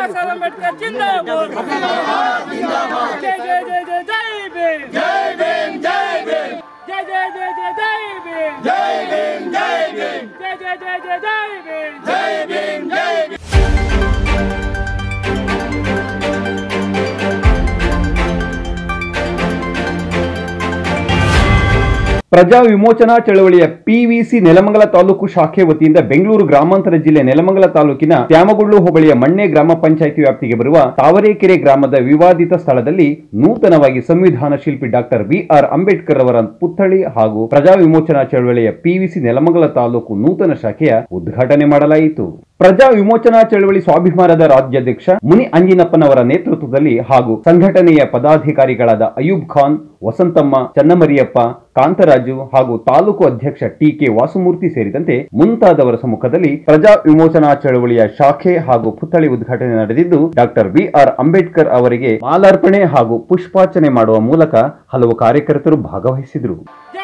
साहब अम्बेडकर जिंदाबाद जय जय जय जय जय भीम जय भीम जय भीम जय जय जय जय जय भीम जय भीम जय भीम जय जय जय जय जय भीम जय भीम जय भीम। ಪ್ರಜಾ ವಿಮೋಚನಾ ಚಳವಳಿಯ ಪಿವಿಸಿ ನೆಲಮಂಗಲ ತಾಲೂಕು ಶಾಖೆ ವತಿಯಿಂದ ಬೆಂಗಳೂರು ಗ್ರಾಮಾಂತರ ಜಿಲ್ಲೆ ನೆಲಮಂಗಲ ತಾಲೂಕಿನ ತ್ಯಾಮಗುಳ್ಳು ಹೋಬಳಿಯ ಮಣ್ಣೆ ಗ್ರಾಮ ಪಂಚಾಯಿತಿ ವ್ಯಾಪ್ತಿಗೆ ಬರುವ ತಾವರೆಕೆರೆ ಗ್ರಾಮದ ವಿವಾದಿತ ಸ್ಥಳದಲ್ಲಿ ನೂತನವಾಗಿ ಸಂವಿಧಾನ ಶಿಲ್ಪಿ ಡಾಕ್ಟರ್ ಬಿಆರ್ ಅಂಬೇಡ್ಕರ್ ಅವರ ಪುತ್ಥಳಿ ಹಾಗೂ ಪ್ರಜಾ ವಿಮೋಚನಾ ಚಳವಳಿಯ ಪಿವಿಸಿ ನೆಲಮಂಗಲ ತಾಲೂಕು ನೂತನ ಶಾಖೆಯ ಉದ್ಘಾಟನೆ ಮಾಡಲಾಯಿತು. ಪ್ರಜಾ ವಿಮೋಚನಾ ಚಳವಳಿ ಸ್ವಾಭಿಮಾನದ ರಾಜ್ಯಾಧ್ಯಕ್ಷ ಮುನಿ ಅಂಜಿನಪ್ಪನವರ ನೇತೃತ್ವದಲ್ಲಿ ಹಾಗೂ ಸಂಘಟನೆಯ ಪದಾಧಿಕಾರಿಗಳಾದ ಅಯೂಬ್ ಖಾನ್, ವಸಂತಮ್ಮ, ಚನ್ನಮರಿಯಪ್ಪ, ಕಾಂತರಾಜು ಹಾಗೂ ತಾಲೂಕು ಅಧ್ಯಕ್ಷ ಟಿಕೆ ವಾಸುಮೂರ್ತಿ ಸೇರಿದಂತೆ ಮುಂತಾದವರ ಸಮ್ಮುಖದಲ್ಲಿ ಪ್ರಜಾ ವಿಮೋಚನಾ ಚಳವಳಿಯ ಶಾಖೆ ಹಾಗೂ ಪುತ್ಥಳಿ ಉದ್ಘಾಟನೆ ನಡೆದಿದ್ದು, ಡಾಕ್ಟರ್ ಬಿಆರ್ ಅಂಬೇಡ್ಕರ್ ಅವರಿಗೆ ಮಾಲಾರ್ಪಣೆ ಹಾಗೂ ಪುಷ್ಪಾರ್ಚನೆ ಮಾಡುವ ಮೂಲಕ ಹಲವು ಕಾರ್ಯಕರ್ತರು ಭಾಗವಹಿಸಿದರು.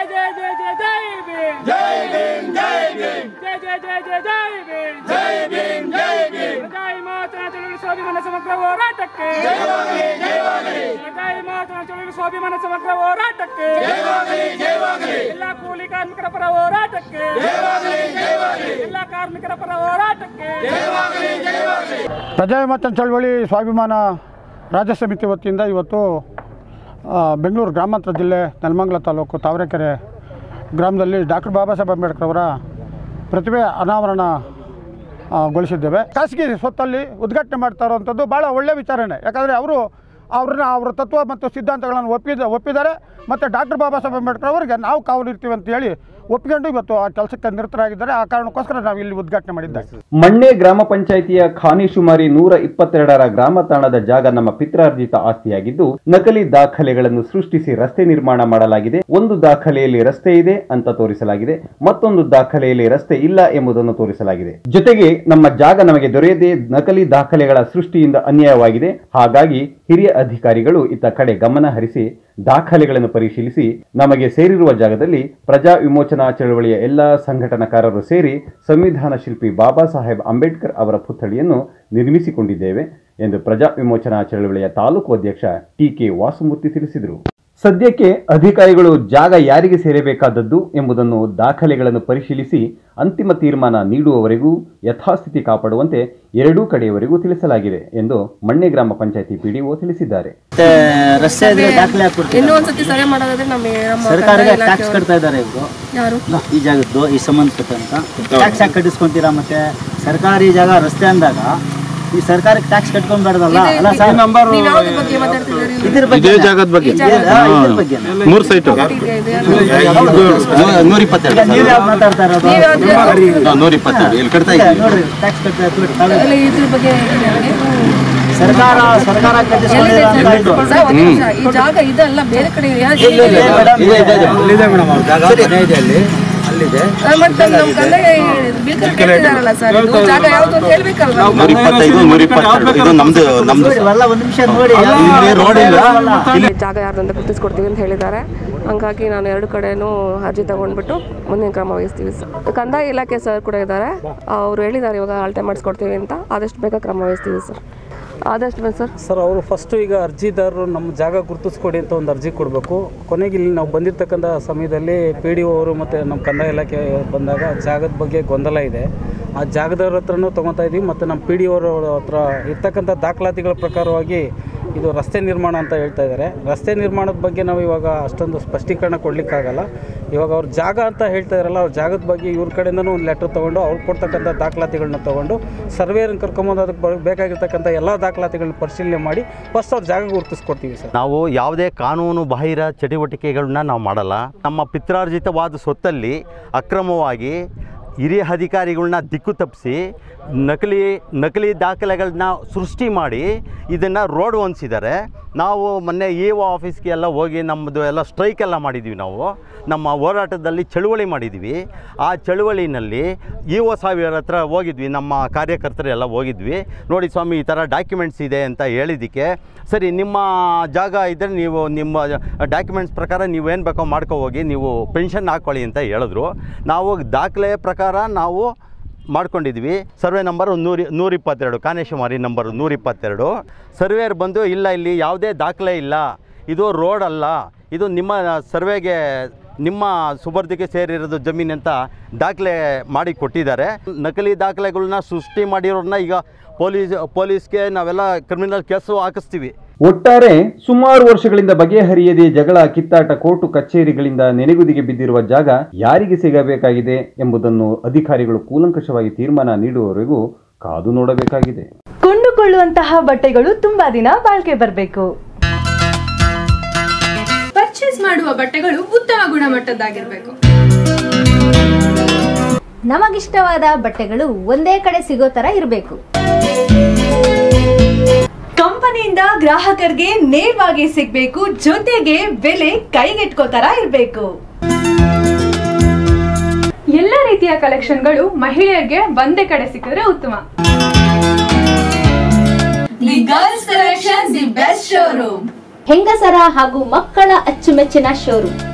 स्वाभिमान समग्र ಹೋರಾಟಕ್ಕೆ ಸ್ವಾಭಿಮಾನ ಸಮಗ್ರ ಹೋರಾಟಕ್ಕೆ ಎಲ್ಲ ಕೂಲಿ ಕಾರ್ಮಿಕರ ಪರ ಹೋರಾಟಕ್ಕೆ ಎಲ್ಲ ಕಾರ್ಮಿಕರ ಪರ ಹೋರಾಟಕ್ಕೆ ಪ್ರಜಾ ವಿಮೋಚನಾ ಚಳವಳಿ ಸ್ವಾಭಿಮಾನ ರಾಜ್ಯ ಸಮಿತಿ ವತಿಯಿಂದ ಇವತ್ತು ಬೆಂಗಳೂರು ಗ್ರಾಮಾಂತರ ಜಿಲ್ಲೆ ನೆಲಮಂಗಲ ತಾಲೂಕು ತಾವರೆಕೆರೆ ಗ್ರಾಮದಲ್ಲಿ ಡಾಕ್ಟರ್ ಬಾಬಾ ಸಾಹೇಬ್ ಅಂಬೇಡ್ಕರ್ ಅವರ ಪ್ರತಿಭೆ ಅನಾವರಣ ಗೊಳಿಸಿದ್ದೇವೆ. ಖಾಸಗಿ ಸ್ವತ್ತಲ್ಲಿ ಉದ್ಘಾಟನೆ ಮಾಡ್ತಾ ಇರುವಂಥದ್ದು ಭಾಳ ಒಳ್ಳೆಯ ವಿಚಾರನೆ. ಯಾಕಂದರೆ ಅವರ ತತ್ವ ಮತ್ತು ಸಿದ್ಧಾಂತಗಳನ್ನು ಒಪ್ಪಿದ್ದಾರೆ ಮತ್ತು ಡಾಕ್ಟರ್ ಬಾಬಾ ಸಾಹೇಬ್ ಅಂಬೇಡ್ಕರ್ ಅವರಿಗೆ ನಾವು ಕಾವಲು ಇರ್ತೀವಿ ಅಂತ ಹೇಳಿ ಒಪ್ಪಿಕೊಂಡು ಇವತ್ತು ಆ ಕೆಲಸಕ್ಕೆ ನಿರತರಾಗಿದ್ದಾರೆ. ಆ ಕಾರಣಕ್ಕೋಸ್ಕರ ನಾವು ಇಲ್ಲಿ ಉದ್ಘಾಟನೆ ಮಾಡಿದ್ದೇವೆ. ಮಣ್ಣೆ ಗ್ರಾಮ ಪಂಚಾಯಿತಿಯ ಖಾನಿಶುಮಾರಿ 122ರ ಗ್ರಾಮ ತಾಣದ ಜಾಗ ನಮ್ಮ ಪಿತ್ರಾರ್ಜಿತ ಆಸ್ತಿಯಾಗಿದ್ದು, ನಕಲಿ ದಾಖಲೆಗಳನ್ನು ಸೃಷ್ಟಿಸಿ ರಸ್ತೆ ನಿರ್ಮಾಣ ಮಾಡಲಾಗಿದೆ. ಒಂದು ದಾಖಲೆಯಲ್ಲಿ ರಸ್ತೆ ಇದೆ ಅಂತ ತೋರಿಸಲಾಗಿದೆ, ಮತ್ತೊಂದು ದಾಖಲೆಯಲ್ಲಿ ರಸ್ತೆ ಇಲ್ಲ ಎಂಬುದನ್ನು ತೋರಿಸಲಾಗಿದೆ. ಜೊತೆಗೆ ನಮ್ಮ ಜಾಗ ನಮಗೆ ದೊರೆಯದೆ ನಕಲಿ ದಾಖಲೆಗಳ ಸೃಷ್ಟಿಯಿಂದ ಅನ್ಯಾಯವಾಗಿದೆ. ಹಾಗಾಗಿ ಹಿರಿಯ ಅಧಿಕಾರಿಗಳು ಇತ್ತ ಕಡೆ ಗಮನ ಹರಿಸಿ ದಾಖಲೆಗಳನ್ನು ಪರಿಶೀಲಿಸಿ ನಮಗೆ ಸೇರಿರುವ ಜಾಗದಲ್ಲಿ ಪ್ರಜಾ ವಿಮೋಚನಾ ಚಳವಳಿಯ ಎಲ್ಲಾ ಸಂಘಟನಾಕಾರರು ಸೇರಿ ಸಂವಿಧಾನ ಶಿಲ್ಪಿ ಬಾಬಾ ಸಾಹೇಬ್ ಅಂಬೇಡ್ಕರ್ ಅವರ ಪುತ್ಥಳಿಯನ್ನು ನಿರ್ಮಿಸಿಕೊಂಡಿದ್ದೇವೆ ಎಂದು ಪ್ರಜಾ ವಿಮೋಚನಾ ಚಳವಳಿಯ ತಾಲೂಕು ಅಧ್ಯಕ್ಷ ಟಿಕೆ ವಾಸುಮೂರ್ತಿ ತಿಳಿಸಿದರು. ಸದ್ಯಕ್ಕೆ ಅಧಿಕಾರಿಗಳು ಜಾಗ ಯಾರಿಗೆ ಸೇರಬೇಕಾದದ್ದು ಎಂಬುದನ್ನು ದಾಖಲೆಗಳನ್ನು ಪರಿಶೀಲಿಸಿ ಅಂತಿಮ ತೀರ್ಮಾನ ನೀಡುವವರೆಗೂ ಯಥಾಸ್ಥಿತಿ ಕಾಪಾಡುವಂತೆ ಎರಡೂ ಕಡೆಯವರೆಗೂ ತಿಳಿಸಲಾಗಿದೆ ಎಂದು ಮಣ್ಣೆ ಗ್ರಾಮ ಪಂಚಾಯಿತಿ ಪಿಡಿಒ ತಿಳಿಸಿದ್ದಾರೆ. ಸರ್ಕಾರಕ್ಕೆ ಟ್ಯಾಕ್ಸ್ ಕಟ್ತಾ ಇದ್ದಾರೆ ಇವರು ಈ ಜಾಗದ್ದು ಈ ಸಂಬಂಧಪಟ್ಟಂತ ಟ್ಯಾಕ್ಸ್ ಯಾಕೆ ಕಟ್ಟಿಸ್ಕೊಂತೀರಾ? ಮತ್ತೆ ಸರ್ಕಾರಿ ಜಾಗ ರಸ್ತೆ ಅಂದಾಗ ಈ ಸರ್ಕಾರಕ್ಕೆ ಟ್ಯಾಕ್ಸ್ ಕಟ್ಕೊಂಡ್ಬಾರ್ದಲ್ಲ. ಅಲ್ಲ ಸರ್, ಇದ್ರ ಬಗ್ಗೆ ಜಾಗದ ಬಗ್ಗೆ ಮೂರು ಸೈಟ್ 122 ಮಾತಾಡ್ತಾ ಇರೋದು 122 ಇಲ್ಲಿ ಕಟ್ತಾ ಇದ್ದೀವಿ ನೋಡ್ರಿ. ಟ್ಯಾಕ್ಸ್ ಕಟ್ತಾ ಸರ್ಕಾರ ಈ ಜಾಗ ಇದಲ್ಲ, ಬೇರೆ ಕಡೆ ಜಾಗ ಯಾರ್ದಂತ ಗುರುತಿಸ್ಕೊಡ್ತೀವಿ ಅಂತ ಹೇಳಿದ್ದಾರೆ. ಹಂಗಾಗಿ ನಾನು ಎರಡು ಕಡೆನೂ ಅರ್ಜಿ ತಗೊಂಡ್ಬಿಟ್ಟು ಮುಂದಿನ ಕ್ರಮ ವಹಿಸ್ತೀವಿ ಸರ್. ಕಂದಾಯ ಇಲಾಖೆ ಸರ್ ಕೂಡ ಇದ್ದಾರೆ, ಅವರು ಹೇಳಿದ್ದಾರೆ ಇವಾಗ ಅಳತೆ ಮಾಡಿಸ್ಕೊಡ್ತೀವಿ ಅಂತ. ಆದಷ್ಟು ಬೇಗ ಕ್ರಮ ವಹಿಸ್ತೀವಿ ಸರ್. ಆದಷ್ಟು ಸರ್ ಅವರು ಫಸ್ಟು ಈಗ ಅರ್ಜಿದಾರರು ನಮ್ಮ ಜಾಗ ಗುರುತಿಸ್ಕೊಡಿ ಅಂತ ಒಂದು ಅರ್ಜಿ ಕೊಡಬೇಕು. ಕೊನೆಗೆ ಇಲ್ಲಿ ನಾವು ಬಂದಿರತಕ್ಕಂಥ ಸಮಯದಲ್ಲಿ PDO ಅವರು ಮತ್ತು ನಮ್ಮ ಕಂದಾಯ ಇಲಾಖೆ ಬಂದಾಗ ಜಾಗದ ಬಗ್ಗೆ ಗೊಂದಲ ಇದೆ. ಆ ಜಾಗದವ್ರ ಹತ್ರನೂ ತೊಗೊತಾ ಇದ್ದೀವಿ ಮತ್ತು ನಮ್ಮ PDO ಅವರ ಹತ್ರ ಇರ್ತಕ್ಕಂಥ ದಾಖಲಾತಿಗಳ ಪ್ರಕಾರವಾಗಿ ಇದು ರಸ್ತೆ ನಿರ್ಮಾಣ ಅಂತ ಹೇಳ್ತಾ ಇದ್ದಾರೆ. ರಸ್ತೆ ನಿರ್ಮಾಣದ ಬಗ್ಗೆ ನಾವು ಇವಾಗ ಅಷ್ಟೊಂದು ಸ್ಪಷ್ಟೀಕರಣ ಕೊಡಲಿಕ್ಕಾಗಲ್ಲ. ಇವಾಗ ಅವ್ರ ಜಾಗ ಅಂತ ಹೇಳ್ತಾ ಇದ್ದಾರಲ್ಲ, ಅವ್ರ ಜಾಗದ ಬಗ್ಗೆ ಇವ್ರ ಕಡೆಯಿಂದನೂ ಒಂದು ಲೆಟ್ರ್ ತೊಗೊಂಡು ಅವ್ರು ಕೊಡ್ತಕ್ಕಂಥ ದಾಖಲಾತಿಗಳನ್ನ ತೊಗೊಂಡು ಸರ್ವೇರನ್ನು ಕರ್ಕೊಂಬಂದು ಅದಕ್ಕೆ ಬೇಕಾಗಿರ್ತಕ್ಕಂಥ ಎಲ್ಲ ದಾಖಲಾತಿಗಳನ್ನ ಪರಿಶೀಲನೆ ಮಾಡಿ ಫಸ್ಟ್ ಅವ್ರ ಜಾಗ ಗುರುತಿಸ್ಕೊಡ್ತೀವಿ ಸರ್. ನಾವು ಯಾವುದೇ ಕಾನೂನು ಬಾಹಿರ ಚಟುವಟಿಕೆಗಳನ್ನ ನಾವು ಮಾಡಲ್ಲ. ನಮ್ಮ ಪಿತ್ರಾರ್ಜಿತವಾದ ಸ್ವತ್ತಲ್ಲಿ ಅಕ್ರಮವಾಗಿ ಹಿರಿಯ ಅಧಿಕಾರಿಗಳನ್ನ ದಿಕ್ಕು ತಪ್ಪಿಸಿ ನಕಲಿ ದಾಖಲೆಗಳನ್ನ ಸೃಷ್ಟಿ ಮಾಡಿ ಇದನ್ನು ರೋಡ್ ಹೊಂದಿಸಿದ್ದಾರೆ. ನಾವು ಮೊನ್ನೆ EO ಆಫೀಸ್ಗೆ ಎಲ್ಲ ಹೋಗಿ ನಮ್ಮದು ಎಲ್ಲ ಸ್ಟ್ರೈಕ್ ಎಲ್ಲ ಮಾಡಿದ್ವಿ. ನಾವು ನಮ್ಮ ಹೋರಾಟದಲ್ಲಿ ಚಳುವಳಿ ಮಾಡಿದ್ವಿ. ಆ ಚಳುವಳಿನಲ್ಲಿ EO ಸಾಹೇಬರ ಹತ್ರ ಹೋಗಿದ್ವಿ, ನಮ್ಮ ಕಾರ್ಯಕರ್ತರು ಎಲ್ಲ ಹೋಗಿದ್ವಿ. ನೋಡಿ ಸ್ವಾಮಿ, ಈ ಥರ ಡಾಕ್ಯುಮೆಂಟ್ಸ್ ಇದೆ ಅಂತ ಹೇಳಿದ್ದಕ್ಕೆ, ಸರಿ ನಿಮ್ಮ ಜಾಗ ಇದ್ದರೆ ನೀವು ನಿಮ್ಮ ಡಾಕ್ಯುಮೆಂಟ್ಸ್ ಪ್ರಕಾರ ನೀವೇನು ಬೇಕೋ ಮಾಡ್ಕೊ ಹೋಗಿ, ನೀವು ಪೆನ್ಷನ್ ಹಾಕ್ಕೊಳ್ಳಿ ಅಂತ ಹೇಳಿದ್ರು. ನಾವು ದಾಖಲೆ ಪ್ರಕಾರ ನಾವು ಮಾಡ್ಕೊಂಡಿದ್ವಿ. ಸರ್ವೆ ನಂಬರ್ 122, ಕಾನೇಶಮಾರಿ ನಂಬರ್ 122. ಸರ್ವೇಯರ್ ಬಂದು ಇಲ್ಲ, ಇಲ್ಲಿ ಯಾವುದೇ ದಾಖಲೆ ಇಲ್ಲ, ಇದು ರೋಡ್ ಅಲ್ಲ, ಇದು ನಿಮ್ಮ ಸರ್ವೆಗೆ ನಿಮ್ಮ ಸುಬರ್ದಿಗೆ ಸೇರಿರೋದು ಜಮೀನು ಅಂತ ದಾಖಲೆ ಮಾಡಿ ಕೊಟ್ಟಿದ್ದಾರೆ. ನಕಲಿ ದಾಖಲೆಗಳನ್ನ ಸೃಷ್ಟಿ ಮಾಡಿರೋರನ್ನ ಈಗ ಪೊಲೀಸ್ಗೆ ನಾವೆಲ್ಲ ಕ್ರಿಮಿನಲ್ ಕೇಸು ಹಾಕಿಸ್ತೀವಿ. ಒಟ್ಟಾರೆ ಸುಮಾರು ವರ್ಷಗಳಿಂದ ಬಗೆಹರಿಯದೆ ಜಗಳ, ಕಿತ್ತಾಟ, ಕೋರ್ಟು ಕಚೇರಿಗಳಿಂದ ನೆನೆಗುದಿಗೆ ಬಿದ್ದಿರುವ ಜಾಗ ಯಾರಿಗೆ ಸಿಗಬೇಕಾಗಿದೆ ಎಂಬುದನ್ನು ಅಧಿಕಾರಿಗಳು ಕೂಲಂಕಷವಾಗಿ ತೀರ್ಮಾನ ನೀಡುವವರೆಗೂ ಕಾದು ನೋಡಬೇಕಾಗಿದೆ. ಕೊಂಡುಕೊಳ್ಳುವಂತಹ ಬಟ್ಟೆಗಳು ತುಂಬಾ ದಿನ ಬಾಳ್ಕೆ ಬರಬೇಕು. ಪರ್ಚೇಸ್ ಮಾಡುವ ಬಟ್ಟೆಗಳು ಉತ್ತಮ ಗುಣಮಟ್ಟದ್ದಾಗಿರಬೇಕು. ನಮಗಿಷ್ಟವಾದ ಬಟ್ಟೆಗಳು ಒಂದೇ ಕಡೆ ಸಿಗೋ ತರ ಇರಬೇಕು. ಕಂಪನಿಯಿಂದ ಗ್ರಾಹಕರಿಗೆ ನೇರವಾಗಿ ಸಿಗಬೇಕು, ಜೊತೆಗೆ ಬೆಲೆ ಕೈಗೆಟ್ಕೋ ತರ ಇರಬೇಕು. ಎಲ್ಲ ರೀತಿಯ ಕಲೆಕ್ಷನ್ಗಳು ಮಹಿಳೆಯರಿಗೆ ಒಂದೇ ಕಡೆ ಸಿಕ್ಕಿದ್ರೆ ಉತ್ತಮ. The girls collection, the best showroom. ಹೆಂಗಸರ ಹಾಗೂ ಮಕ್ಕಳ ಅಚ್ಚುಮೆಚ್ಚಿನ ಶೋರೂಮ್.